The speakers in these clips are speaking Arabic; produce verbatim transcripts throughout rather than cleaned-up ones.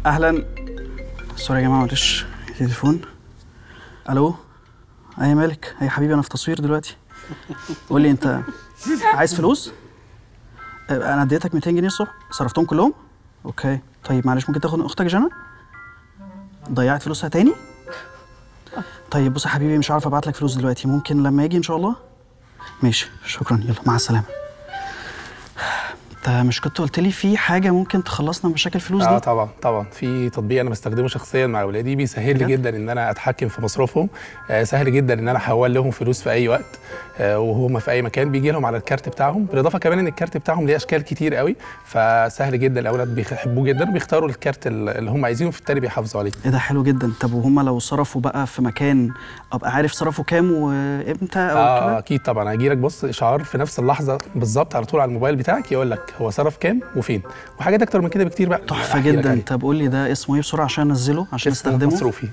اهلا. سوري يا جماعه معلش تليفون. الو. اي مالك؟ اي حبيبي انا في تصوير دلوقتي. قول لي انت عايز فلوس؟ انا اديتك مئتين جنيه الصبح صرفتهم كلهم؟ اوكي طيب معلش ممكن تاخد من اختك جنى؟ ضيعت فلوسها تاني؟ طيب بص يا حبيبي مش عارف ابعت لك فلوس دلوقتي، ممكن لما يجي ان شاء الله. ماشي شكرا، يلا مع السلامه. انت مش كنت قلت لي في حاجه ممكن تخلصنا من مشاكل الفلوس دي؟ اه طبعا طبعا، في تطبيق انا بستخدمه شخصيا مع اولادي، بيسهل لي جدا ان انا اتحكم في مصروفهم. آه سهل جدا ان انا احول لهم فلوس في اي وقت آه وهم في اي مكان، بيجي لهم على الكارت بتاعهم، بالاضافه كمان ان الكارت بتاعهم ليه اشكال كتير قوي، فسهل جدا الاولاد بيحبوه جدا، بيختاروا الكارت اللي هم عايزينه في التالي بيحافظوا عليه. ايه ده حلو جدا. طب وهم لو صرفوا بقى في مكان ابقى عارف صرفوا كام وامتى او آه كده؟ اكيد طبعا، هيجي لك بص اشعار في نفس اللحظه بالظبط على طول على الموبايل بتاعك، يقول لك هو صرف كام وفين، وحاجات اكتر من كده بكتير بقى. تحفه جدا. طب قول لي ده اسمه ايه بسرعه عشان انزله عشان استخدمه. مصروفي.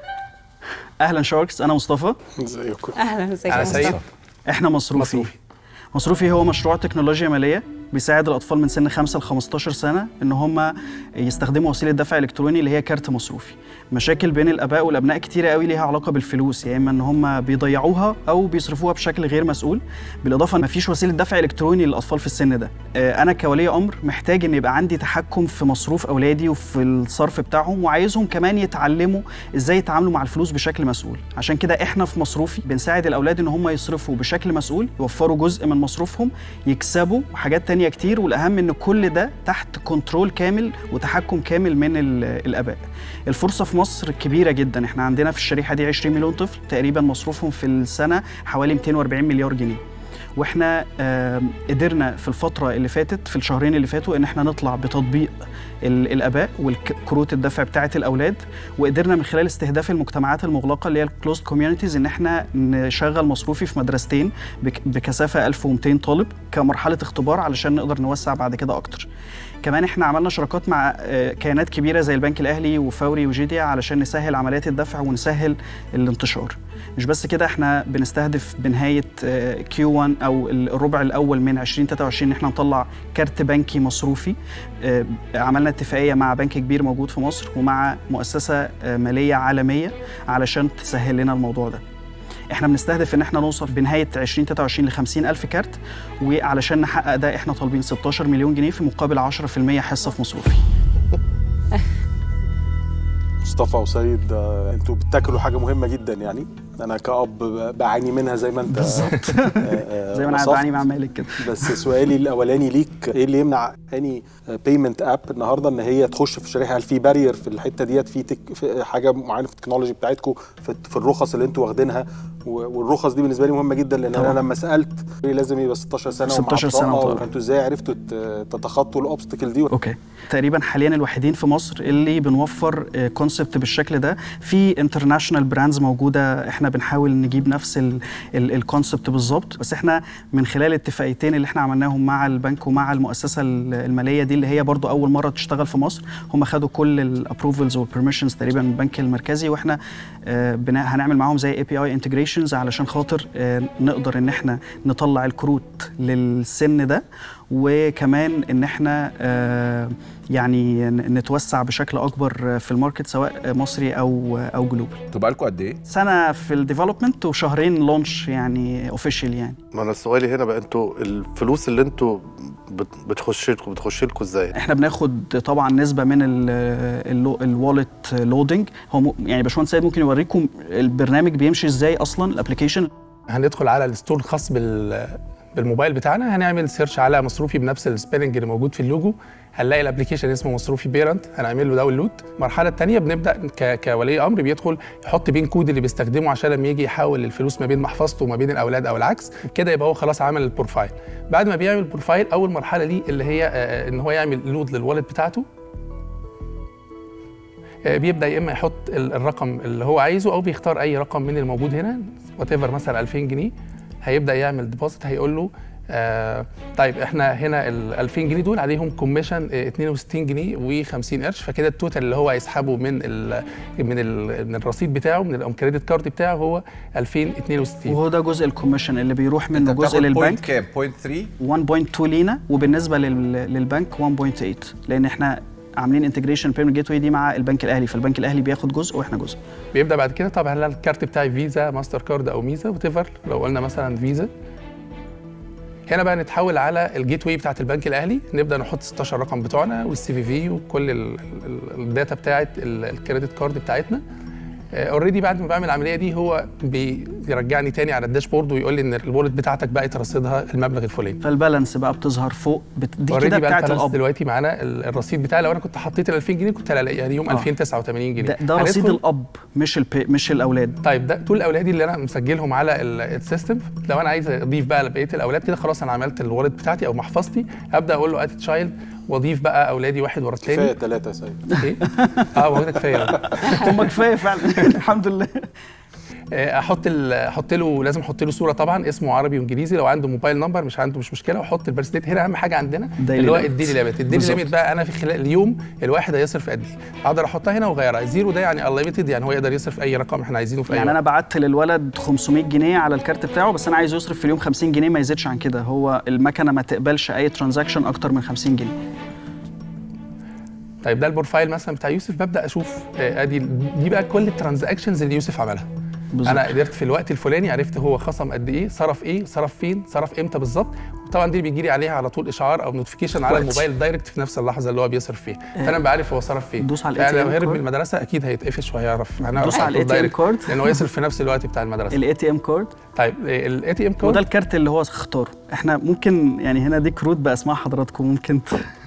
اهلا شاركس، انا مصطفى. ازيكم؟ اهلا ازيك يا مصطفى. احنا مصروفي. مصروفي مصروفي هو مشروع تكنولوجيا ماليه بيساعد الاطفال من سن خمسة ل خمستاشر سنه ان هم يستخدموا وسيله دفع الكتروني اللي هي كارت مصروفي. مشاكل بين الاباء والابناء كتيره قوي ليها علاقه بالفلوس، يا اما ان هم بيضيعوها او بيصرفوها بشكل غير مسؤول، بالاضافه ان مفيش وسيله دفع الكتروني للاطفال في السن ده. انا كولي امر محتاج ان يبقى عندي تحكم في مصروف اولادي وفي الصرف بتاعهم، وعايزهم كمان يتعلموا ازاي يتعاملوا مع الفلوس بشكل مسؤول. عشان كده احنا في مصروفي بنساعد الاولاد ان هم يصرفوا بشكل مسؤول، يوفروا جزء من مصروفهم، يكسبوا وحاجات تانية كتير، والاهم ان كل ده تحت كنترول كامل وتحكم كامل من الاباء. الفرصه في مصر كبيره جدا، احنا عندنا في الشريحه دي عشرين مليون طفل تقريبا مصروفهم في السنه حوالي مئتين وأربعين مليار جنيه. واحنا قدرنا في الفتره اللي فاتت في الشهرين اللي فاتوا ان احنا نطلع بتطبيق الاباء والكروت الدفع بتاعه الاولاد، وقدرنا من خلال استهداف المجتمعات المغلقه اللي هي الكلوزد كوميونيتيز ان احنا نشغل مصروفي في مدرستين بكثافه ألف ومئتين طالب كمرحله اختبار علشان نقدر نوسع بعد كده اكتر. كمان احنا عملنا شراكات مع كيانات كبيره زي البنك الاهلي وفوري وجيديا علشان نسهل عمليات الدفع ونسهل الانتشار. مش بس كده، احنا بنستهدف بنهايه كيو واحد او الربع الاول من ألفين وتلاتة وعشرين ان احنا نطلع كارت بنكي مصروفي. عملنا اتفاقيه مع بنك كبير موجود في مصر ومع مؤسسه ماليه عالميه علشان تسهل لنا الموضوع ده. احنا بنستهدف ان احنا نوصل بنهايه ألفين وتلاتة وعشرين ل خمسين ألف كارت، وعلشان نحقق ده احنا طالبين ستاشر مليون جنيه في مقابل عشرة في المية حصه في مصروفي. مصطفى وسيد، انتوا بتاكلوا حاجه مهمه جدا، يعني انا كأب بعاني منها زي ما انت بالظبط زي ما انا بعاني مع مالك كده. بس سؤالي الاولاني ليك، ايه اللي يمنع اني بيمنت اب النهارده ان هي تخش في الشريحه؟ هل في بارير في الحته ديت، في, تك في حاجه معينه في التكنولوجي بتاعتكم في, في الرخص اللي انتوا واخدينها؟ والرخص دي بالنسبه لي مهمه جدا، لان طبعا. انا لما سالت لازم يبقى ستاشر سنه ستاشر سنه، انتوا ازاي عرفتوا تتخطوا الاوبستكل دي؟ اوكي تقريبا حاليا الوحيدين في مصر اللي بنوفر كونسبت بالشكل ده. في انترناشونال براندز موجوده، احنا بنحاول نجيب نفس الكونسبت بالظبط، بس احنا من خلال اتفاقيتين اللي احنا عملناهم مع البنك ومع المؤسسه الماليه دي اللي هي برضو اول مره تشتغل في مصر، هم خدوا كل الابروفلز والبرميشنز تقريبا من البنك المركزي، واحنا هنعمل معاهم زي اي بي اي انتجريشنز علشان خاطر نقدر ان احنا نطلع الكروت للسن ده، وكمان ان احنا يعني نتوسع بشكل اكبر في الماركت سواء مصري او او جلوبال. انتوا بقالكم قد ايه؟ سنه في الديفلوبمنت وشهرين لونش يعني اوفيشال. يعني ما انا سؤالي هنا بقى، انتوا الفلوس اللي انتوا بتخش لكم بتخش لكم ازاي؟ احنا بناخد طبعا نسبه من الوالت لودنج. هو يعني باشمهندس سيد ممكن يوريكم البرنامج بيمشي ازاي اصلا الابلكيشن. هندخل على الستور الخاص بال بالموبايل بتاعنا، هنعمل سيرش على مصروفي بنفس السبيلنج اللي موجود في اللوجو، هنلاقي الابلكيشن اسمه مصروفي بيرنت، هنعمل له داونلود. المرحله الثانيه بنبدا كولي امر بيدخل يحط بين كود اللي بيستخدمه عشان لما يجي يحول الفلوس ما بين محفظته وما بين الاولاد او العكس كده، يبقى هو خلاص عمل البروفايل. بعد ما بيعمل البروفايل، اول مرحله ليه اللي هي ان هو يعمل لود للوالت بتاعته، بيبدا يا اما يحط الرقم اللي هو عايزه او بيختار اي رقم من الموجود هنا، وات ايفر مثلا ألفين جنيه، هيبدا يعمل ديبوزيت. هيقول له آه طيب احنا هنا ال ألفين جنيه دول عليهم كوميشن اتنين وستين جنيه وخمسين قرش، فكده التوتال اللي هو هيسحبه من ال من ال من الرصيد بتاعه من الكريدت كارد بتاعه هو ألفين واتنين وستين، وهو ده جزء الكوميشن اللي بيروح منه جزء للبنك. كام؟ بوينت ثري؟ واحد فاصلة اتنين لينا، وبالنسبه لل للبنك واحد فاصلة تمانية، لان احنا عاملين انتجريشن بيمنت جيت واي دي مع البنك الاهلي، فالبنك الاهلي بياخد جزء واحنا جزء. بيبدا بعد كده طب هل الكارت بتاعي فيزا ماستر كارد او ميزا وات ايفر، لو قلنا مثلا فيزا هنا بقى نتحول على الجيت واي بتاعت البنك الاهلي، نبدا نحط ستاشر رقم بتوعنا والسي في في وكل الداتا بتاعت الكريدت كارد بتاعتنا. اوريدي بعد ما بعمل العمليه دي هو بيرجعني تاني على الداشبورد ويقول لي ان الوالت بتاعتك بقت رصيدها المبلغ الفلاني، فالبالانس بقى بتظهر فوق بت... دي كده بتاعت الاب. دلوقتي معانا الرصيد بتاعي، لو انا كنت حطيت ال ألفين جنيه كنت هلاقيها يوم آه. ألفين وتسعة وثمانين جنيه. ده, ده رصيد الاب مش البي... مش الاولاد. طيب ده طول اولادي اللي انا مسجلهم على السيستم، لو انا عايز اضيف بقى لبقيه الاولاد كده خلاص انا عملت الوالت بتاعتي او محفظتي، ابدا اقول له اد تشايلد واضيف بقى اولادي واحد ورا الثاني. كفايه ثلاثه يا سيد. ايه؟ اه هو كده كفايه. هم كفايه فعلا. الحمد لله. احط احط له لازم احط له صوره طبعا اسمه عربي وانجليزي، لو عنده موبايل نمبر مش عنده مش مشكله، واحط البيرث ديت. هنا اهم حاجه عندنا اللي هو الديلي ليميت. الديلي ليميت بقى انا في خلال اليوم الواحد هيصرف قد ايه، اقدر احطها هنا واغيرها. زيرو ده يعني انليميتد، يعني هو يقدر يصرف اي رقم احنا عايزينه في اي يعني وقت. انا بعت للولد خمسمية جنيه على الكارت بتاعه، بس انا عايز يصرف في اليوم خمسين جنيه ما يزيدش عن كده، هو المكنه ما تقبلش اي ترانزاكشن اكتر من خمسين جنيه. طيب ده البروفايل مثلا بتاع يوسف، ببدا اشوف ادي دي بقى كل الترانزاكشنز اللي يوسف عملها بالزبط. انا قدرت في الوقت الفلاني عرفت هو خصم قد ايه، صرف ايه، صرف فين، صرف امتى بالظبط. وطبعا دي بيجي لي عليها على طول اشعار او نوتيفيكيشن على الموبايل دايركت في نفس اللحظه اللي هو بيصرف فيها، فانا بعرف هو صرف فين. دوس على يعني لو هرب من المدرسه اكيد هيتقفش وهيعرف. انا دوس على الاي تي ام كارد لانه يصرف في نفس الوقت بتاع المدرسه. الاي تي ام كارد. طيب الاي تي ام كارد وده الكارت اللي هو اختاره. احنا ممكن يعني هنا دي كروت باسماء حضراتكم ممكن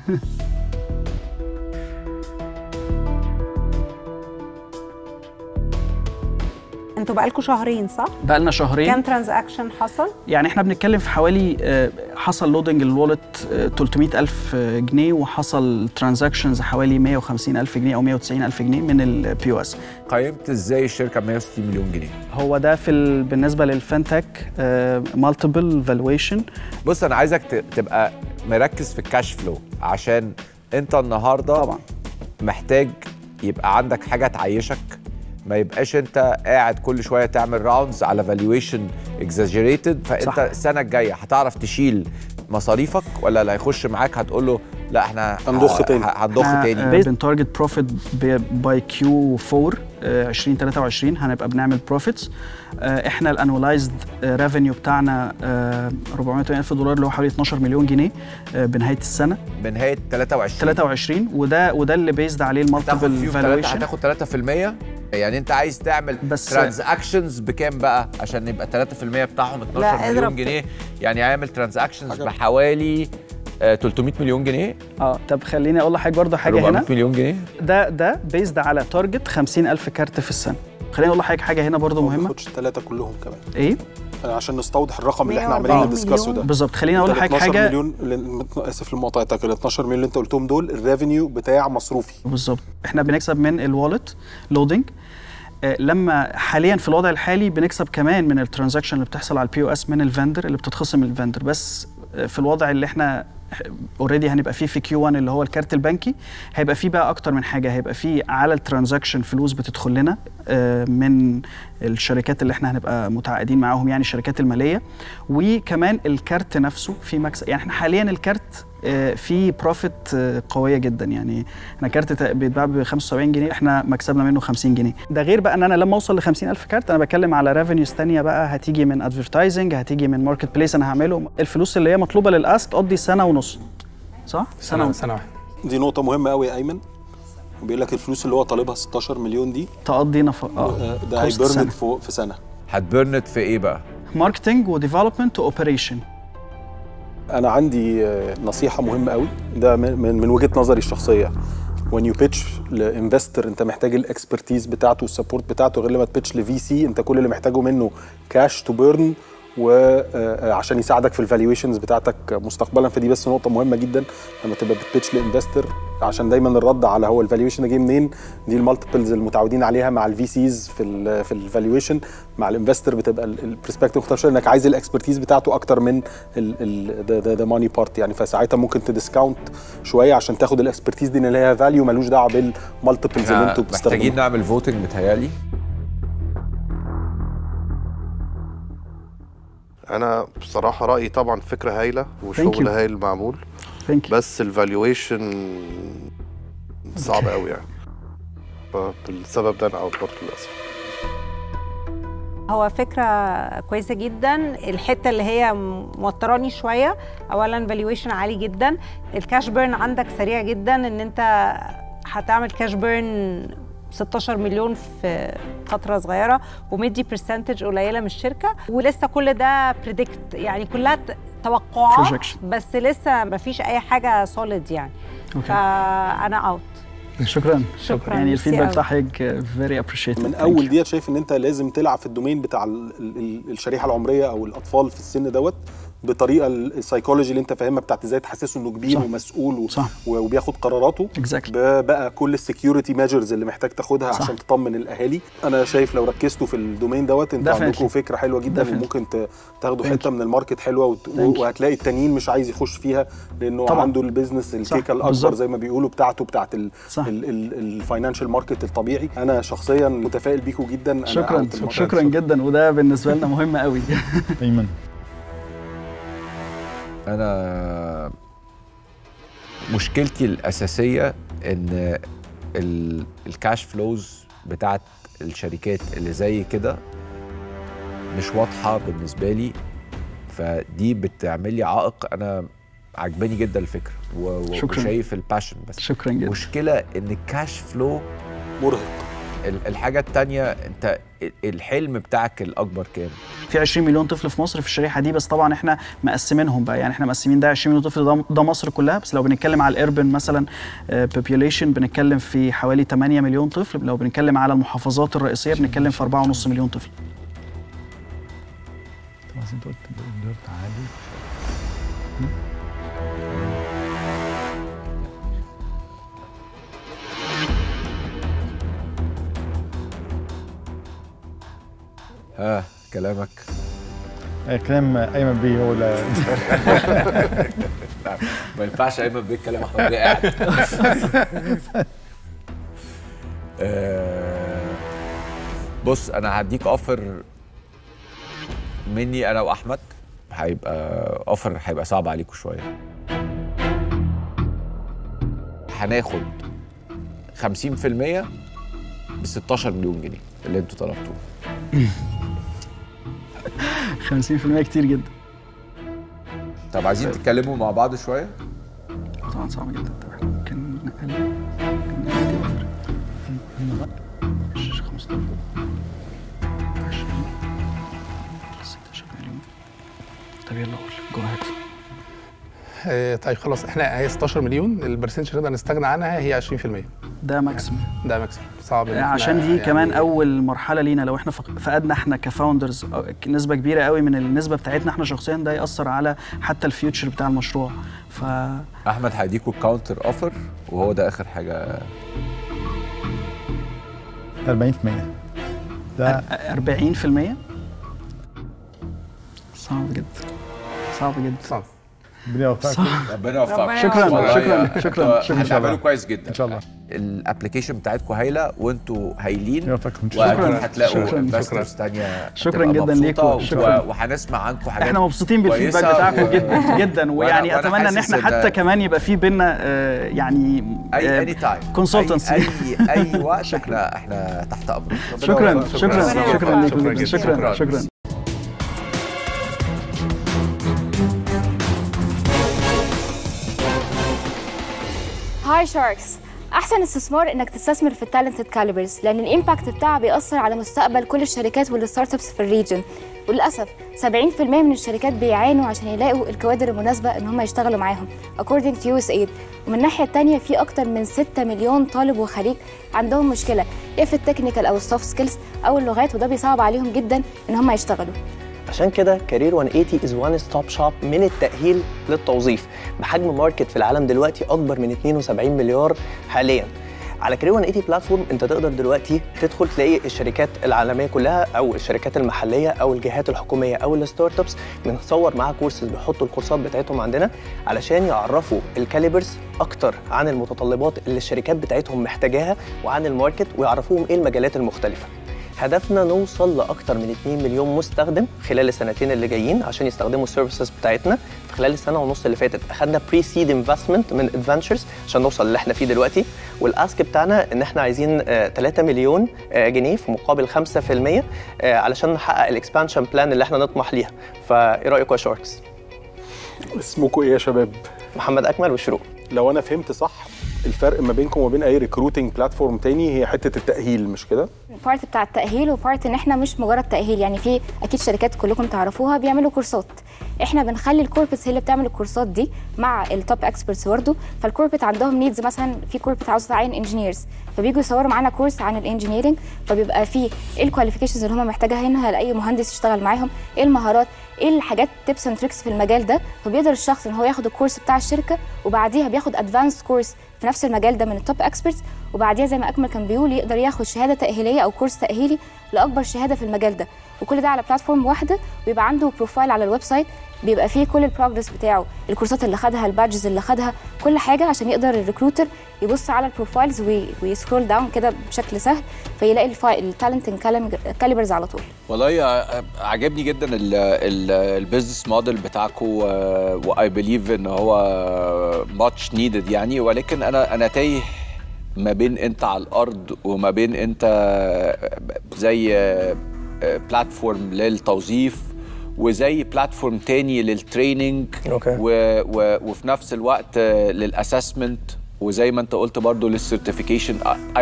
انتوا بقالكم شهرين صح؟ بقالنا شهرين. كام ترانزاكشن حصل؟ يعني احنا بنتكلم في حوالي حصل لودنج الوالت تلتمية ألف جنيه، وحصل ترانزاكشنز حوالي مية وخمسين ألف جنيه او مية وتسعين ألف جنيه من البي او اس. قيمت ازاي الشركه ب مية وستين مليون جنيه؟ هو ده في ال... بالنسبه للفنتك مالتيبل فالويشن. بص انا عايزك تبقى مركز في الكاش فلو، عشان انت النهارده طبعا محتاج يبقى عندك حاجه تعيشك، ما يبقاش انت قاعد كل شويه تعمل راوندز على فالويشن اكزاجيريتد. فانت صح. السنه الجايه هتعرف تشيل مصاريفك، ولا اللي هيخش معاك هتقول له لا احنا هنضخ تاني هنضخ تاني؟ بنتارجت بروفيت باي كيو أربعة ألفين وتلاتة وعشرين هنبقى بنعمل بروفيتس. احنا الانولايزد ريفينيو بتاعنا أربعمية وتمانين ألف دولار اللي هو حوالي اتناشر مليون جنيه بنهايه السنه، بنهايه تلاتة وعشرين تلاتة وعشرين. وده وده اللي بيزد عليه المالتيبل فالويشن. هتاخد تلاتة في المية. يعني انت عايز تعمل ترانزاكشنز بكام بقى عشان يبقى تلاتة في المية بتاعهم اتناشر مليون جنيه؟ يعني عامل ترانزاكشنز بحوالي تلتمية مليون جنيه. اه طب خليني اقول لحضرتك برضه حاجه هنا. أربعمية مليون جنيه ده ده بيزد على تارجت خمسين ألف كارت في السنه. خليني اقول لحضرتك حاجه هنا برضه مهمه. ما تاخدش الثلاثه كلهم كمان. ايه؟ عشان نستوضح الرقم اللي احنا عمالين ندسكسه ده بالظبط. خليني اقول لحضرتك حاجه. مليون اسف لمقاطعتك، ال اتناشر مليون اللي انت قلتهم دول الريفينيو بتاع مصروفي بالظبط. احنا بنكسب من الوالت لودنج، لما حاليا في الوضع الحالي بنكسب كمان من الترانزاكشن اللي بتحصل على البي او اس من الفندر اللي بتتخصم من الفندر. بس في الوضع اللي احنا اوريدي هنبقى فيه في كيو واحد اللي هو الكارت البنكي، هيبقى فيه بقى اكتر من حاجه. هيبقى فيه على الترانزاكشن فلوس بتدخل لنا من الشركات اللي احنا هنبقى متعاقدين معاهم، يعني الشركات الماليه، وكمان الكارت نفسه في مكسب. يعني احنا حاليا الكارت في بروفيت قويه جدا. يعني احنا كارت بيتباع ب خمسة وسبعين جنيه، احنا مكسبنا منه خمسين جنيه. ده غير بقى ان انا لما اوصل ل خمسين ألف كارت انا بتكلم على ريفينيوز ثانيه بقى هتيجي من ادفرتايزنج، هتيجي من ماركت بليس انا هعمله. الفلوس اللي هي مطلوبه للاسك تقضي سنه ونص صح؟ سنه سنه واحده. دي نقطه مهمه قوي يا ايمن. وبيقول لك الفلوس اللي هو طالبها ستاشر مليون دي تقضي نفق اه ده هيبرنت في في سنه. هتبرنت في ايه بقى؟ ماركتنج وديفلوبمنت واوبريشن. انا عندي نصيحه مهمه قوي، ده من من وجهه نظري الشخصيه. when you pitch لانفستر انت محتاج الاكسبرتيز بتاعته والسبورت بتاعته، غير لما تبيتش لفي سي انت كل اللي محتاجه منه كاش تو بيرن وعشان يساعدك في الفالويشنز بتاعتك مستقبلا. فدي بس نقطه مهمه جدا لما تبقى بتبيتش لانفستر، عشان دايما الرد على هو الفالويشن جاي منين، دي المالتيبلز المتعودين عليها مع الفي سيز في ال في الفالويشن. مع الانفستر بتبقى البرسبكتيف مختلف شويه، انك عايز الاكسبرتيز بتاعته اكتر من ذا ماني بارت. يعني فساعتها ممكن تديسكاونت شويه عشان تاخد الاكسبرتيز دي اللي هي فاليو ملوش دعوه بالمالتيبلز اللي انتوا بتستخدموها. محتاجين نعمل فوتنج متهيألي. انا بصراحه رايي طبعا فكره هايله وشغل هايل معمول، Thank you. بس الفالويشن صعب قوي يعني. فبالسبب ده انا اوت برضه للاسف. هو فكرة كويسة جدا. الحتة اللي هي موتراني شوية، أولا فالويشن عالي جدا، الكاش بيرن عندك سريع جدا، إن أنت هتعمل كاش بيرن ستاشر مليون في فترة صغيرة ومدي برسنتج قليلة من الشركة، ولسه كل ده بريدكت يعني كلها توقعات Projection. بس لسه مفيش أي حاجة سوليد يعني. okay. فأنا أوت. شكرا شكرا يعني الفيدباك بتاعك فيري ابريشيتد. من اول دقيقه شايف ان انت لازم تلعب في الدومين بتاع ال ال الشريحه العمريه او الاطفال في السن دوت بطريقه السايكولوجي اللي انت فاهمها بتاعت ازاي تحسسه انه كبير صح. ومسؤول و صح. وبياخد قراراته exactly. بقى كل السكيورتي ميجرز اللي محتاج تاخدها صح. عشان تطمن الاهالي. انا شايف لو ركزتوا في الدومين دوت انتوا عندكم فكره حلوه جدا Definitely. وممكن تاخدوا حته من الماركت حلوه وت... وهتلاقي التانيين مش عايز يخش فيها لانه طبعا. عنده البيزنس الكيكه الاكبر بالزبط. زي ما بيقولوا بتاعته بتاعت الفاينانشال ماركت الطبيعي. انا شخصيا متفائل بيكم جدا. أنا شكرا شكرا جدا وده بالنسبه لنا مهم قوي. ايمن أنا مشكلتي الأساسية إن الكاش فلوز بتاعت الشركات اللي زي كده مش واضحة بالنسبة لي، فدي بتعمل لي عائق. أنا عجباني جدا الفكرة وشايف الباشن، بس شكرا جدا. مشكلة إن الكاش فلو مرهق. الحاجة التانية، انت الحلم بتاعك الأكبر كام؟ في عشرين مليون طفل في مصر في الشريحة دي، بس طبعا احنا مقسمينهم بقى، يعني احنا مقسمين ده عشرين مليون طفل ده, ده مصر كلها، بس لو بنتكلم على الاربن مثلا population بنتكلم في حوالي ثمانية مليون طفل، لو بنتكلم على المحافظات الرئيسية بنتكلم في أربعة ونص مليون طفل. طبعا انت قلت عادي. ها كلامك؟ كلام ايمن بيه هو اللي ما ينفعش ايمن بيه الكلام احنا قاعد. بص انا هديك اوفر مني انا واحمد، هيبقى اوفر هيبقى صعب عليكم شويه. هناخد خمسين في المية ب ستاشر مليون جنيه اللي انتوا طلبتوه. خمسين في المية كتير جدا. طب عايزين تتكلموا مع بعض شويه؟ طبعا صعب جدا. طب ممكن نقلل نقلل اوفر خمستاشر عشرين ستاشر مليون. طب يلا قول جو اهيد. طيب خلاص احنا هي ستاشر مليون، البرسنتج نقدر نستغنى عنها هي عشرين في المية. ده ماكسيمم. ده ماكسيمم صعب يعني عشان دي يعني كمان اول مرحله لينا. لو احنا فقدنا احنا كفاوندرز نسبه كبيره قوي من النسبه بتاعتنا احنا شخصيا، ده ياثر على حتى الفيوتشر بتاع المشروع. ف احمد هيديكوا كاونتر اوفر وهو ده اخر حاجه. أربعين في المية. ده أربعين في المية صعب جدا. صعب جدا. صعب. ربنا يوفقك. ربنا يوفقك. شكرا شكرا شكرا شكرا. هتعملوا كويس جدا ان شاء الله. الابلكيشن بتاعتكم هايله وانتوا هايلين. يوفقكم. شكرا. هتلاقوا انفسترز ثانيه. شكرا جدا ليكم. شكرا. وهنسمع عنكم حاجات. احنا مبسوطين بالفيدباك بتاعكم جدا جدا، ويعني اتمنى ان احنا حتى كمان يبقى في بينا آه يعني اي اني تايم كونسلتنسي اي اي وقت. احنا احنا تحت امرك. شكرا شكرا شكرا ليكم. شكرا شكرا. هاي شاركس، احسن استثمار انك تستثمر في التالنتد كاليبرز، لان الامباكت بتاعها بيأثر على مستقبل كل الشركات والستارت ابس في الريجن. وللاسف سبعين في المية من الشركات بيعانوا عشان يلاقوا الكوادر المناسبه ان هم يشتغلوا معاهم according to يو إس إيه. ومن الناحيه الثانيه في اكتر من ستة مليون طالب وخريج عندهم مشكله يا في التكنيكال او السوفت سكيلز او اللغات، وده بيصعب عليهم جدا ان هم يشتغلوا. عشان كده كارير مية وثمانين is one stop shop من التأهيل للتوظيف، بحجم ماركت في العالم دلوقتي أكبر من اتنين وسبعين مليار حالياً. على كارير مية وثمانين بلاتفورم انت تقدر دلوقتي تدخل تلاقي الشركات العالميه كلها او الشركات المحليه او الجهات الحكوميه او الستارت ابس بنصور معاها كورسز، بيحطوا الكورسات بتاعتهم عندنا علشان يعرفوا الكاليبرز اكتر عن المتطلبات اللي الشركات بتاعتهم محتاجاها وعن الماركت، ويعرفوهم ايه المجالات المختلفه. هدفنا نوصل لاكتر من اتنين مليون مستخدم خلال السنتين اللي جايين عشان يستخدموا السيرفيسز بتاعتنا. في خلال السنه ونص اللي فاتت اخذنا بري سيد انفستمنت من ادفنتشرز عشان نوصل اللي احنا فيه دلوقتي، والاسك بتاعنا ان احنا عايزين ثلاثة مليون جنيه في مقابل خمسة في المية علشان نحقق الاكسبانشن بلان اللي احنا نطمح ليها. فايه رايكم يا شاركس؟ اسمكم ايه يا شباب؟ محمد اكمل وشروق. لو انا فهمت صح الفرق ما بينكم وما بين اي ريكروتنج بلاتفورم تاني هي حته التاهيل، مش كده؟ بارت بتاع التاهيل وبارت ان احنا مش مجرد تاهيل، يعني في اكيد شركات كلكم تعرفوها بيعملوا كورسات، احنا بنخلي الكوربتس هي اللي بتعمل الكورسات دي مع التوب اكسبرتس برضه. فالكوربت عندهم نيدز، مثلا في كوربت عاوز تعين انجينيرز فبييجوا يصوروا معانا كورس عن الانجينيرنج، فبيبقى فيه ايه الكواليفيكيشنز اللي هم محتاجها هنا لاي مهندس يشتغل معاهم، ايه المهارات، ايه الحاجات تيبس اند تريكس في المجال ده. فبيقدر الشخص ان هو ياخد الكورس بتاع الشركه وبعديها بياخد ادفانس كورس في نفس المجال ده من التوب اكسبرتس، وبعديها زي ما اكمل كان بيقول يقدر ياخد شهاده تاهيليه او كورس تاهيلي لاكبر شهاده في المجال ده، وكل ده على بلاتفورم واحده. ويبقى عنده بروفايل على الويب سايت بيبقى فيه كل البروجرس بتاعه، الكورسات اللي خدها، البادجز اللي خدها، كل حاجه، عشان يقدر الريكروتر يبص على البروفايلز ويسكرول داون كده بشكل سهل فيلاقي التالنت كاليبرز على طول. والله عجبني جدا البيزنس موديل بتاعكم، واي بليف ان هو ماتش نيدد يعني، ولكن انا انا تايه ما بين انت على الارض وما بين انت زي بلاتفورم للتوظيف وزي بلاتفورم تاني للتريننج، اوكي، و و وفي نفس الوقت للاسسمنت، وزي ما انت قلت برضو للسيرتيفيكيشن.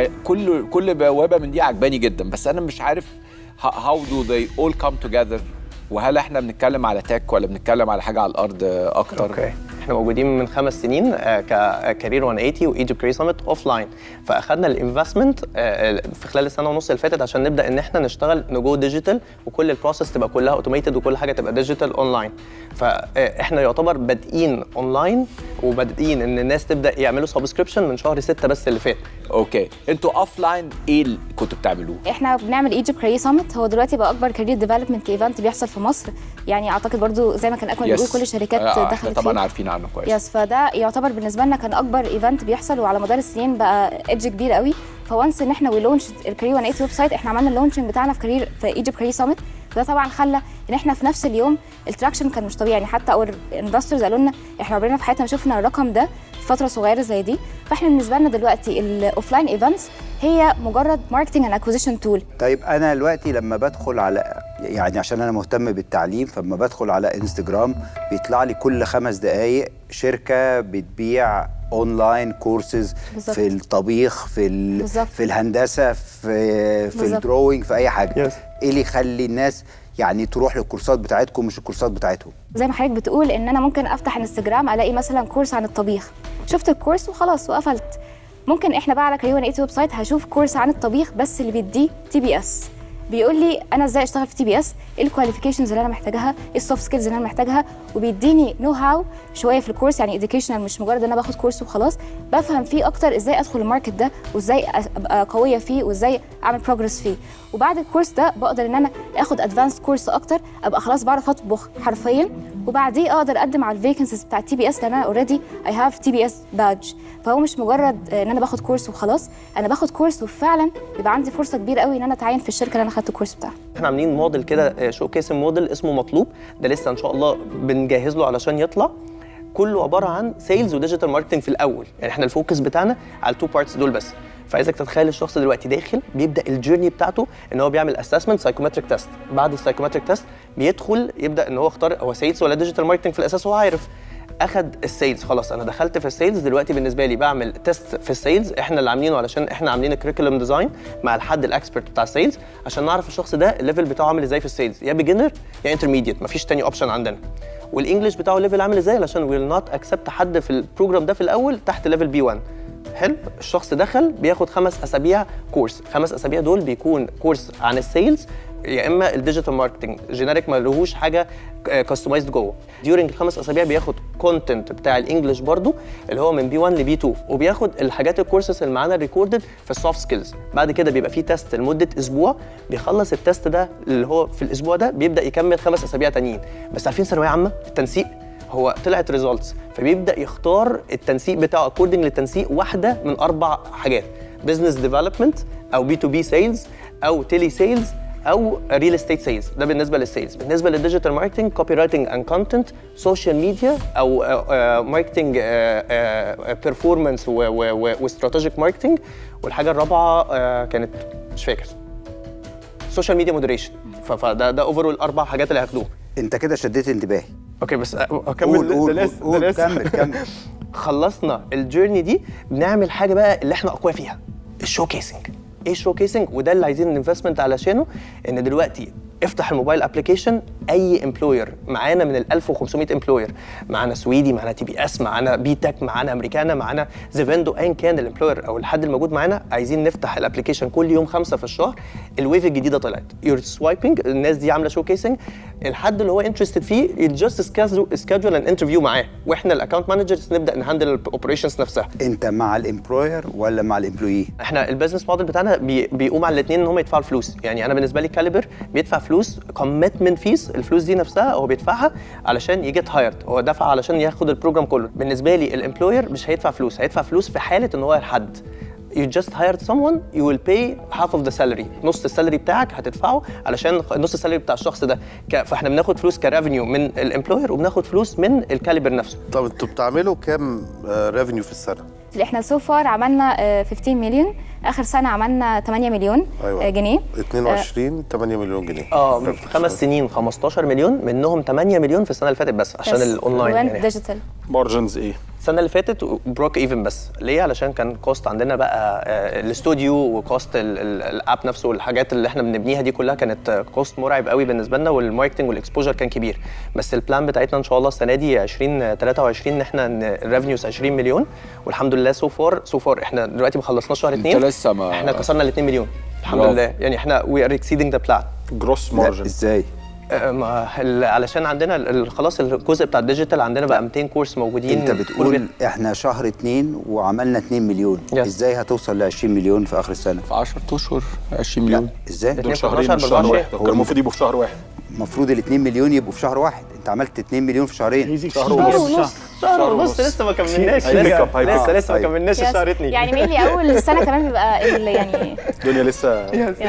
كل كل بوابه من دي عجباني جدا، بس انا مش عارف how do they all come together، وهل احنا بنتكلم على تك ولا بنتكلم على حاجه على الارض اكتر؟ اوكي، احنا موجودين من خمس سنين ككارير مية وثمانين وايجيبت كارير سمت اوف لاين، فاخدنا الانفستمنت في خلال السنه ونص اللي فاتت عشان نبدا ان احنا نشتغل نجو ديجيتال، وكل البروسيس تبقى كلها اوتوميتد وكل حاجه تبقى ديجيتال اونلاين. فاحنا يعتبر بادئين اونلاين وبادئين ان الناس تبدا يعملوا سبسكريبشن من شهر ستة بس اللي فات. اوكي، انتوا اوف لاين ايه اللي كنتوا بتعملوه؟ احنا بنعمل ايجيبت كارير سمت، هو دلوقتي بقى اكبر كارير ديفلوبمنت ايفنت بيحصل في مصر، يعني اعتقد برضو زي ما كان اكمل بيقول كل الشركات آه دخلت طبعا فيه. عارفين عنه كويس. يس، فده يعتبر بالنسبه لنا كان اكبر ايفنت بيحصل، وعلى مدار السنين بقى ايدج كبير قوي. فوانس ان احنا وي لونش الكارير مية وثمانين ويب سايت، احنا عملنا اللونشنج بتاعنا في كارير في ايجيبت كارير سمت، فده طبعا خلى ان احنا في نفس اليوم التراكشن كان مش طبيعي، يعني حتى اور انفسترز قالوا لنا احنا عمرنا في حياتنا شفنا الرقم ده في فتره صغيره زي دي. فاحنا بالنسبه لنا دلوقتي الاوفلاين ايفنتس هي مجرد ماركتنج اند اكوزيشن تول. طيب انا دلوقتي لما بدخل على، يعني عشان انا مهتم بالتعليم، فلما بدخل على انستجرام بيطلع لي كل خمس دقائق شركه بتبيع اونلاين كورسز في الطبيخ، في ال... في الهندسه، في في الدروينج، في اي حاجه. yes. ايه اللي يخلي الناس يعني تروح للكورسات بتاعتكم مش الكورسات بتاعتهم؟ زي ما حضرتك بتقول ان انا ممكن افتح انستجرام الاقي مثلا كورس عن الطبيخ، شفت الكورس وخلاص وقفلت. ممكن احنا بقى على كارير مية وثمانين ويب سايت هشوف كورس عن الطبيخ بس اللي بيديه تي بي اس، بيقول لي انا ازاي اشتغل في تي بي اس، ايه الكواليفيكيشنز اللي انا محتاجها، ايه السوفت سكيلز اللي انا محتاجها، وبيديني نو هاو شويه في الكورس، يعني اديوكيشنال، مش مجرد ان انا باخد كورس وخلاص، بفهم فيه اكتر ازاي ادخل الماركت ده وازاي ابقى قويه فيه وازاي اعمل بروجرس فيه. وبعد الكورس ده بقدر ان انا اخد ادفانس كورس اكتر، ابقى خلاص بعرف اطبخ حرفيا، وبعديه اقدر اقدم على الفيكنسيز بتاع تي بي اس لان انا اوريدي اي هاف تي بي اس بادج. فهو مش مجرد ان انا باخد كورس وخلاص، انا باخد كورس وفعلا بيبقى عندي فرصه كبيره قوي ان انا اتعين في الشركه اللي انا خدت الكورس بتاعها. احنا عاملين موديل كده، شو كيس موديل اسمه مطلوب، ده لسه ان شاء الله بنجهز له علشان يطلع، كله عباره عن سيلز وديجيتال ماركتنج في الاول، يعني احنا الفوكس بتاعنا على التو بارتس دول بس. فعايزك تتخيل الشخص دلوقتي داخل بيبدا الجيرني بتاعته ان هو بيعمل اسسمنت سايكومتريك تيست، بعد السايكومتريك تيست بيدخل يبدا ان هو يختار هو سيلز ولا ديجيتال ماركتنج. في الاساس هو عارف، اخد السيلز، خلاص انا دخلت في السيلز، دلوقتي بالنسبه لي بعمل تيست في السيلز، احنا اللي عاملينه علشان احنا عاملين الكريكولم ديزاين مع الحد الاكسبرت بتاع السيلز عشان نعرف الشخص ده الليفل بتاعه عامل ازاي في السيلز، يا بيجنر يا انترميديت، مفيش تاني اوبشن عندنا. والانجلش بتاعه ليفل عامل ازاي علشان ويل نوت اكسبت حد في البروجرام ده في الاول تحت ليفل بي واحد. حلو، الشخص دخل بياخد خمس اسابيع كورس، خمس اسابيع دول بيكون كورس عن السيلز يا اما الديجيتال ماركتنج جينيريك، ما لهوش حاجه كاستمايزد جوه. ديورنج الخمس اسابيع بياخد كونتنت بتاع الانجليش برضو اللي هو من بي واحد لبي اتنين، وبياخد الحاجات الكورسز اللي معانا ريكوردد في السوفت سكيلز. بعد كده بيبقى فيه تيست لمده اسبوع، بيخلص التيست ده اللي هو في الاسبوع ده بيبدا يكمل خمس اسابيع تانيين. بس عارفين ثانويه عامه التنسيق هو طلعت ريزولتس، فبيبدا يختار التنسيق بتاعه اكوردنج للتنسيق واحده من اربع حاجات: بزنس ديفلوبمنت او بي تو بي سيلز او تيلي سيلز او ريل استيت سيلز. ده بالنسبه للسيلز. بالنسبه للديجيتال ماركتنج كوبي رايتنج اند كونتنت، سوشيال ميديا او ماركتنج بيرفورمانس واستراتيجيك ماركتنج. والحاجه الرابعه uh, كانت مش فاكر، سوشيال ميديا مودريشن. فده ده اوفرول الاربع حاجات اللي هياخدوهم. انت كده شديت انتباهي. اوكي بس اكمل. قول قول قول كمل كمل. خلصنا الجيرني دي، بنعمل حاجه بقى اللي احنا اقوياء فيها، الشو كيسنج. ايه الشو كيسنج؟ وده اللي عايزين الانفستمنت علشانه. ان دلوقتي افتح الموبايل ابلكيشن، اي امبلوير معانا من ال ألف وخمسمية امبلوير، معانا سويدي، معانا تي بي اس، معانا بي تك، معانا امريكانا، معانا زيفندو، ايا كان الامبلوير او الحد الموجود معانا، عايزين نفتح الابلكيشن كل يوم خمسة في الشهر. الويف الجديده طلعت يور سوايبنج، الناس دي عامله شو كيسنج. الحد اللي هو انترستد فيه جاست سكادجول ان انترفيو معاه، واحنا الاكونت مانجرز نبدا نهندل الاوبريشنز نفسها. انت مع الامبلوير ولا مع الامبلوي؟ احنا البيزنس موديل بتاعنا بي بيقوم على الاثنين ان هم يدفعوا الفلوس. يعني انا بالنسبه لي كاليبر بيدفع فلوس كوميتمنت فيز، الفلوس دي نفسها هو بيدفعها علشان يجيت هايرد، هو دفع علشان ياخد البروجرام كله. بالنسبه لي الامبلوير مش هيدفع فلوس، هيدفع فلوس في حاله ان هو الحد you just hired someone you will pay half of the salary، نص السالري بتاعك هتدفعه علشان نص السالري بتاع الشخص ده. فاحنا بناخد فلوس كريفينيو من الامبلوير وبناخد فلوس من الكاليبر نفسه. طب انتوا بتعملوا كام ريفينيو في السنه؟ اللي احنا سو فار عملنا خمستاشر مليون، اخر سنه عملنا تمانية مليون أيوة. جنيه. اتنين وعشرين تمانية مليون جنيه. اه في خمس سنين خمستاشر مليون، منهم تمانية مليون في السنه اللي فاتت بس عشان الاونلاين. يعني ديجيتال مارجنز ايه؟ السنه اللي فاتت بروك ايفن، بس ليه؟ علشان كان كوست عندنا بقى الاستوديو وكوست الاب نفسه والحاجات اللي احنا بنبنيها دي كلها كانت كوست مرعب قوي بالنسبه لنا، والماركتنج والاكسبوجر كان كبير. بس البلان بتاعتنا ان شاء الله السنه دي عشرين تلاتة وعشرين ان احنا الريفينيوز عشرين مليون، والحمد لله سو فار سو فار احنا دلوقتي ما خلصناش شهر اتنين لسه ما احنا كسرنا ال اتنين مليون الحمد لله. يعني احنا وي ار اكسيدنج ذا بلان. جروس مارجن ازاي؟ علشان عندنا خلاص الجزء بتاع الديجيتال عندنا بقى ميتين كورس موجودين. انت بتقول احنا شهر اتنين وعملنا اتنين مليون، yes. ازاي هتوصل ل عشرين مليون في اخر السنه؟ في عشرة اشهر عشرين مليون. ازاي؟ دول شهرين مش شهر واحد، هو المفروض يبقوا في شهر واحد. المفروض ال اتنين مليون يبقوا في شهر واحد، انت عملت اتنين مليون في شهرين. شهر ونص شهر ونص لسه ما كملناش لسه لسه لسه ما كملناش الشهر اتنين. يعني ميلي اول السنه كمان بيبقى يعني الدنيا لسه.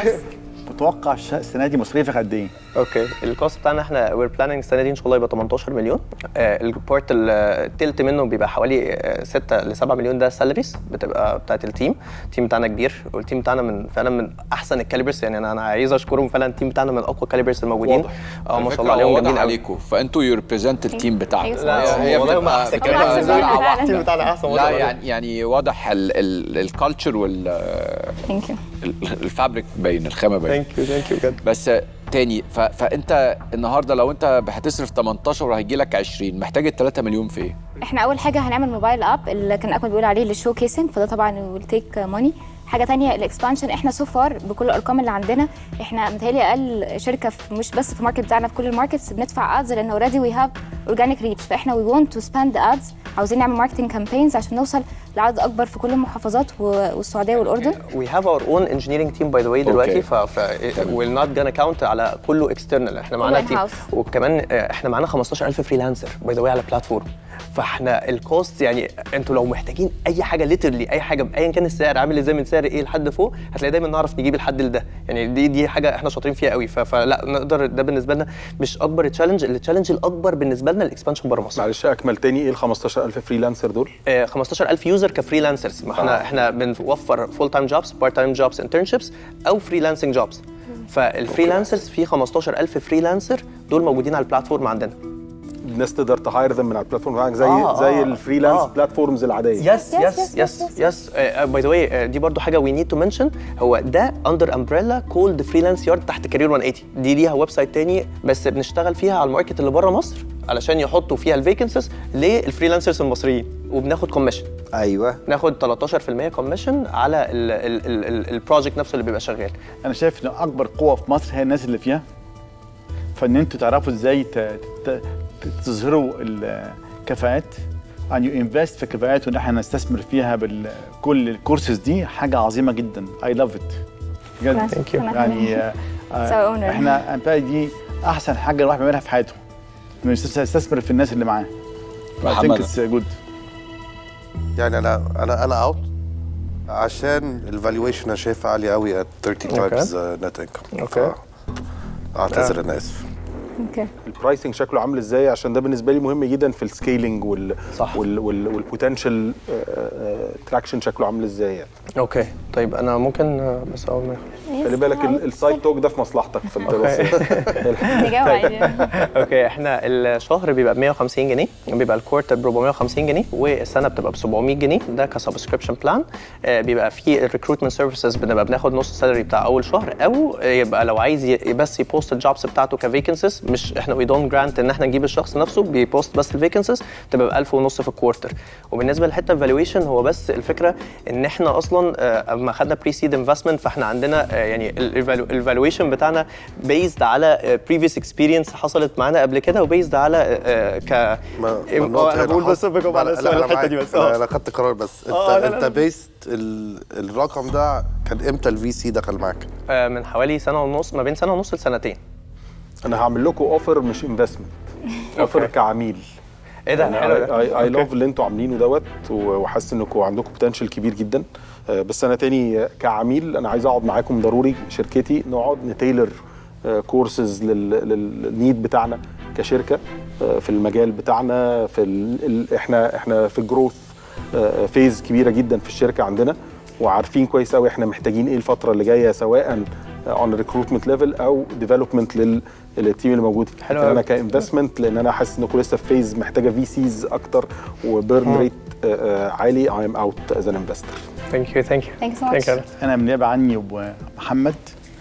متوقع السنه دي مصريفك قد ايه؟ اوكي الكوست بتاعنا احنا وير بلاننج السنه دي ان شاء الله يبقى تمنتاشر مليون. آه البارت التلت منه بيبقى حوالي آه ستة ل سبعة مليون، ده سالاريز بتبقى بتاعت التيم. التيم بتاعنا كبير، والتيم بتاعنا من فعلا من احسن الكاليبرز. يعني انا انا عايز اشكرهم فعلا، التيم بتاعنا من اقوى الكاليبرز الموجودين. اه ما شاء الله عليهم جامدين قوي عليكم. فانتوا يو ريبريزنت التيم بتاعكم. لا هي والله ما احسن كده، التيم بتاعنا احسن. لا يعني يعني واضح الكالتشر وال ثانك يو الفابريك باين، الخامه باين. ثانك يو ثانك يو بجد. بس تاني ف... فانت النهارده لو انت هتصرف تمنتاشر وهيجي لك عشرين، محتاج ال تلاتة مليون في ايه؟ احنا اول حاجه هنعمل موبايل اب اللي كان اكمل بيقول عليه للشو كيسنج، فده طبعا ويل تيك ماني. حاجه ثانيه الاكسبانشن، احنا سو فار بكل الارقام اللي عندنا احنا متهيألي اقل شركه في مش بس في الماركت بتاعنا، في كل الماركتس بندفع ادز، لان اوريدي وي هاف اورجانيك ريتش. فاحنا وي ونت تو سبند ادز، عاوزين نعمل ماركتنج كامبينز عشان نوصل لعدد اكبر في كل المحافظات والسعوديه والاردن. وي هاف اور اون انجينيرنج تيم باي ذا واي دلوقتي، ف ويل نوت جونا كاونت على كله اكسترنال. احنا معانا تيم، وكمان احنا معانا خمستاشر ألف فريلانسر باي ذا واي على بلاتفورم. فاحنا الكوست يعني انتوا لو محتاجين اي حاجه ليترلي اي حاجه ايا كان السعر عامل ازاي من سعر ايه لحد فوق، هتلاقي دايما نعرف نجيب الحد ده. يعني دي دي حاجه احنا شاطرين فيها قوي، فلا نقدر. ده بالنسبه لنا مش اكبر تشالنج، التشالنج الاكبر بالنسبه لنا الاكسبانشن بره مصر. معلش اكمل تاني، ايه ال خمستاشر ألف فريلانسر دول؟ آه خمستاشر ألف يوزر كفريلانسرز. ما احنا آه. احنا بنوفر فول تايم جوبز، بارت تايم جوبز، انترنشيبس او فريلانسنج جوبز. فالفريلانسرز في خمستاشر ألف فريلانسر دول موجودين على البلاتفورم عندنا. الناس تقدر تهاير ذم من على البلاتفورم بتاعك زي آه زي آه الفريلانس آه بلاتفورمز العاديه. يس يس يس يس باي ذا واي دي برضو حاجه وي نيد تو منشن، هو ده اندر امبريلا كولد فريلانس يارد تحت كارير مية وتمانين. دي ليها ويب سايت تاني بس بنشتغل فيها على الماركت اللي بره مصر علشان يحطوا فيها الفيكنسز للفريلانسرز المصريين، وبناخد كوميشن. ايوه ناخد تلتاشر في المية كوميشن على البروجكت نفسه اللي بيبقى شغال. انا شايف ان اكبر قوه في مصر هي الناس اللي فيها، فان انتوا تعرفوا ازاي تظهروا الكفاءات and you invest في كفاءات، وان احنا نستثمر فيها بكل الكورسز دي حاجه عظيمه جدا. I love it بجد. يعني آه احنا امباي دي احسن حاجه الواحد بيعملها في حياته، انه يستثمر في الناس اللي معاه. I think it's good. يعني انا انا انا اوت عشان الفالويشن انا شايفها عاليه قوي at thirty times نت انكم. اوكي اعتذر انا اسف. اوكي. البرايسنج شكله عامل ازاي؟ عشان ده بالنسبه لي مهم جدا في السكيلينج وال صح. وال والبوتنشال تراكشن شكله عامل ازاي يعني. اوكي طيب انا ممكن آه، بس اول ما خلي بالك السايد توك ده في مصلحتك في الدراسه. نجاوب عادي. اوكي احنا الشهر بيبقى ب مية وخمسين جنيه، بيبقى الكوارتر ب أربعمية وخمسين جنيه، والسنه بتبقى ب سبعمية جنيه، ده كسبسكريبشن بلان. بيبقى فيه الريكروتمنت سيرفيسز بنبقى بناخد نص السالري بتاع اول شهر، او يبقى لو عايز ي- بس يبوست الجوبز بتاعته كفيكنسز، مش احنا وي دونت جرانت ان احنا نجيب الشخص نفسه، بيبوست بس الفيكنسز، تبقى ب ألف ونص في الكوارتر. وبالنسبه لحته الفالويشن هو بس الفكره ان احنا اصلا آه، اما خدنا بري سيد انفستمنت فاحنا عندنا آه، يعني الفالويشن بتاعنا بيزد على بريفيوس اكسبيرينس حصلت معانا قبل كده، وبيزد على آه، ك ما آه، انا بقول بس بجاوب على السؤال الحته دي بس. انا خدت قرار بس انت آه، لا، لا، انت لا. بيست ال- الرقم ده كان امتى الفي سي دخل معاك؟ آه، من حوالي سنه ونص، ما بين سنه ونص لسنتين. انا هعمل لكم اوفر مش انفستمنت، اوفر كعميل. ايه ده حلو ده. اي اي لاف اللي انتوا عاملينه دوت، وحاسس انكم عندكم بوتنشال كبير جدا. آه، بس انا تاني كعميل انا عايز اقعد معاكم ضروري شركتي، نقعد نتيلر كورسز للنيد بتاعنا كشركه آه، في المجال بتاعنا، في ال ال احنا احنا في الجروث فيز كبيره جدا في الشركه عندنا، وعارفين كويس قوي احنا محتاجين ايه الفتره اللي جايه، سواء اون ريكروتمنت ليفل او ديفلوبمنت للتيم اللي موجود. حلو انا كانفستمنت لان انا حاسس انكم لسه في فيز محتاجه في سيز اكتر وبيرن ريت عالي. اي ام اوت از ان انفستر. ثانك يو ثانك يو Thank you so much. انا بالنيابه عني ومحمد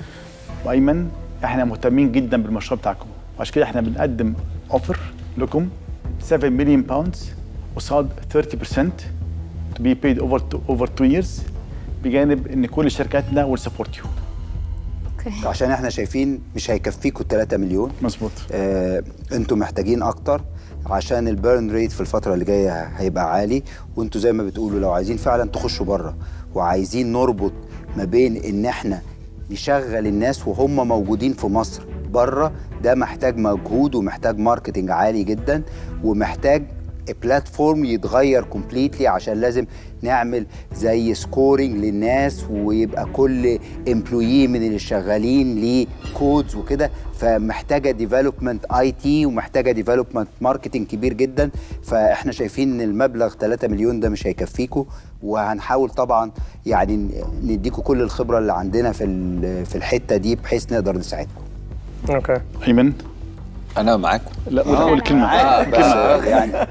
وايمن احنا مهتمين جدا بالمشروع بتاعكم، وعشان كده احنا بنقدم اوفر لكم سبعة مليون باوند قصاد ثلاثين بالمية to be paid over to, over two years، بجانب ان كل شركاتنا will support you. اوكي. عشان احنا شايفين مش هيكفيكوا ثلاثة مليون. مظبوط. آه، انتوا محتاجين اكتر عشان البيرن ريت في الفتره اللي جايه هيبقى عالي، وانتوا زي ما بتقولوا لو عايزين فعلا تخشوا بره وعايزين نربط ما بين ان احنا نشغل الناس وهم موجودين في مصر بره، ده محتاج مجهود ومحتاج ماركتنج عالي جدا، ومحتاج بلاتفورم يتغير كومبليتلي، عشان لازم نعمل زي سكورينج للناس، ويبقى كل امبلويي من اللي شغالين ليه كودز وكده، فمحتاجه ديفلوبمنت اي تي ومحتاجه ديفلوبمنت ماركتنج كبير جدا. فاحنا شايفين ان المبلغ ثلاثة مليون ده مش هيكفيكوا، وهنحاول طبعا يعني نديكوا كل الخبره اللي عندنا في في الحته دي بحيث نقدر نساعدكم. اوكي. ايمن انا معاكم. لا قول كلمه. آه كلمه يعني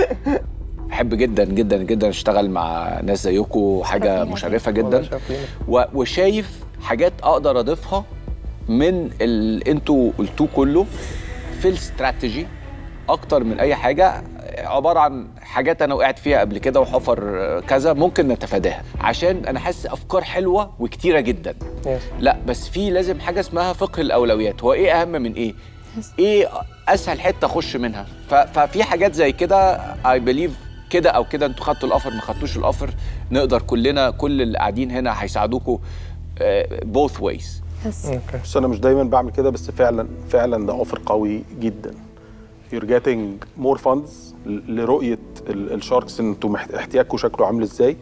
بحب جدا جدا جدا اشتغل مع ناس زيكم، حاجه مشرفه جدا، و- وشايف حاجات اقدر اضيفها من اللي انتوا قلتوه كله في الاستراتيجي اكتر من اي حاجه، عباره عن حاجات انا وقعت فيها قبل كده وحفر كذا ممكن نتفاداها، عشان انا حاسس افكار حلوه وكتيره جدا. لا بس في لازم حاجه اسمها فقه الاولويات، هو ايه اهم من ايه؟ ايه اسهل حته اخش منها؟ ف- ففي حاجات زي كده اي بليف كده او كده، انتوا خدتوا الاوفر ما خدتوش الاوفر، نقدر كلنا كل اللي قاعدين هنا هيساعدوكوا بوث ويز. بس انا مش دايما بعمل كده، بس فعلا فعلا ده اوفر قوي جدا. you're getting more funds لرؤيه الشاركس، انتوا احتياجكم شكله عامل ازاي،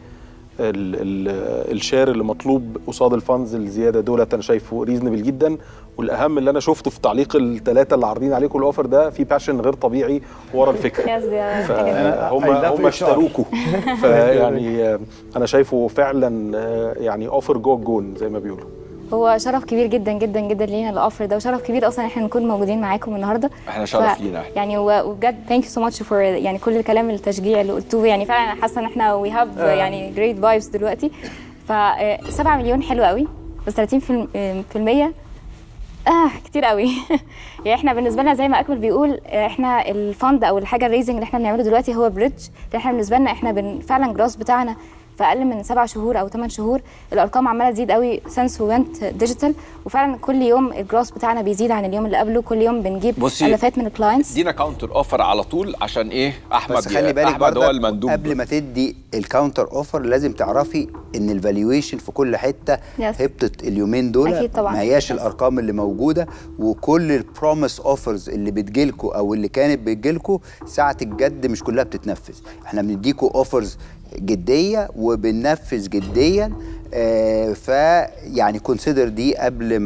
الشير اللي مطلوب قصاد الفاندز الزياده دولت انا شايفه ريزنبل جدا. والاهم اللي انا شفته في تعليق الثلاثه اللي عارضين عليكم الاوفر ده، في باشن غير طبيعي ورا الفكره. فهم هم اشتروكوا، فيعني انا شايفه فعلا يعني اوفر جو جون زي ما بيقولوا. هو شرف كبير جدا جدا جدا لينا الاوفر ده، وشرف كبير اصلا احنا نكون موجودين معاكم النهارده. احنا شرف لينا يعني وبجد ثانك يو سو ماتش فور يعني كل الكلام التشجيع اللي قلتوه، يعني فعلا انا حاسه ان احنا وي هاف يعني جريت فايبس دلوقتي. ف سبعة مليون حلو قوي، بس ثلاثين في المية اه كتير قوي. يعني احنا بالنسبه لنا زي ما اكمل بيقول، احنا الفند او الحاجه الريزنج اللي احنا بنعمله دلوقتي هو بريدج. احنا بالنسبه لنا احنا بن فعلا جراس بتاعنا في اقل من سبع شهور او ثمان شهور الارقام عماله تزيد قوي سنس وينت ديجيتال، وفعلا كل يوم الجراس بتاعنا بيزيد عن اليوم اللي قبله، كل يوم بنجيب الافات من الكلاينتس. ادينا كاونتر اوفر على طول عشان ايه احمد بس خلي بالك احمد هو المندوب. قبل ما تدي الكاونتر اوفر لازم تعرفي ان الفالويشن في كل حته yes. هبطت اليومين دول، ما هياش yes. الارقام اللي موجوده، وكل البروميس اوفرز اللي بتجيلكوا او اللي كانت بتجيلكوا ساعه الجد مش كلها بتتنفذ. احنا بنديكوا اوفرز جديه وبننفذ جديا، آه فيعني كونسيدر دي قبل ما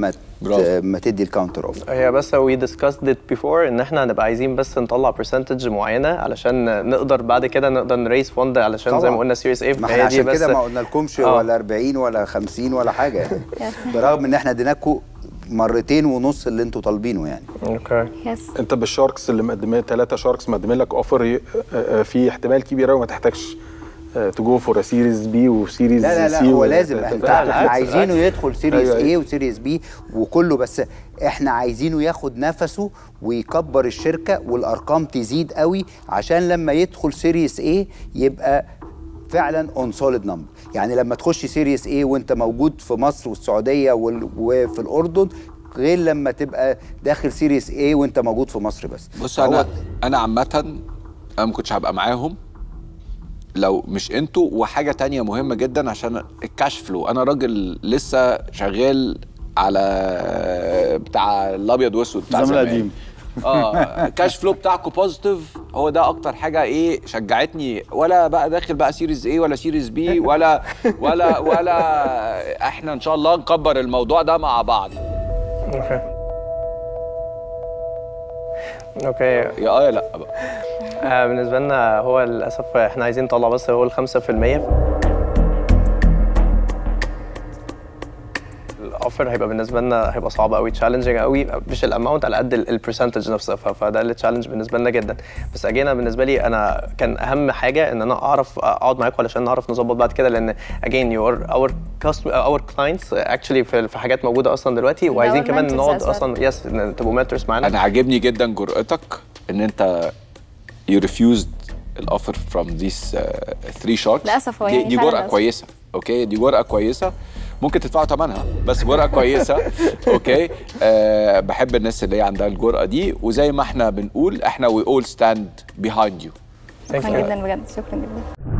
ما تدي الكاونتر اوفر. هي بس وي ديسكاسد ات بيفور ان احنا هنبقى عايزين بس نطلع برسنتج معينه علشان نقدر بعد كده نقدر نريز فند علشان طبعا. زي ما قلنا سيريس ايه. ما احنا عشان كده ما قلنا لكمش ولا أربعين ولا خمسين ولا حاجه يعني. برغم ان احنا اديناكم مرتين ونص اللي انتوا طالبينه يعني. اوكي يس. انت بالشاركس اللي مقدمين ثلاثه شاركس مقدمين لك اوفر في احتمال كبير قوي ما تحتاجش تجو فور سيريز بي وسيريز لا لا لا سي هو لازم انت احنا عايزينه يدخل سيريز أيوة ايه وسيريز بي وكله، بس احنا عايزينه ياخد نفسه ويكبر الشركه والارقام تزيد قوي عشان لما يدخل سيريز ايه يبقى فعلا اون سوليد نمبر. يعني لما تخش سيريس ايه وانت موجود في مصر والسعوديه وفي الاردن غير لما تبقى داخل سيريس ايه وانت موجود في مصر بس. بص انا انا عامه انا ما كنتش هبقى معاهم لو مش انتوا. وحاجه تانية مهمه جدا عشان الكاش فلو، انا راجل لسه شغال على بتاع الابيض واسود بتاع زمان القديم. اه كاش فلو بتاعكم بوزيتيف، هو ده اكتر حاجه ايه شجعتني. ولا بقى داخل بقى سيريز ايه ولا سيريز بي ولا ولا ولا احنا ان شاء الله نكبر الموضوع ده مع بعض. اوكي اوكي يا اه يا لا بقى. آه بالنسبه لنا هو للاسف احنا عايزين نطلع بس هو ال خمسة في المية. الاوفر هيبقى بالنسبه لنا هيبقى صعب قوي، تشالنجينج قوي، مش الاماونت على قد البرسنتج نفسها، فده اللي تشالنج بالنسبه لنا جدا. بس اجينا بالنسبه لي انا كان اهم حاجه ان انا اعرف اقعد معاكم علشان نعرف نظبط بعد كده، لان اجين يور اور كاستمر اور كلاينتس اكشلي في حاجات موجوده اصلا دلوقتي، وعايزين كمان نقعد اصلا يس تبقوا ماترز معانا. انا عاجبني جدا جرأتك ان انت you refused الاوفر from these uh, three sharks. للاسف هو دي, يعني دي جرأة كويسه. اوكي دي جرأة كويسه ممكن تدفعوا ثمنها، بس جرأة كويسه. اوكي أه بحب الناس اللي هي عندها الجرأة دي، وزي ما احنا بنقول احنا we all stand behind you. شكرا جدا بجد، شكرا جدا.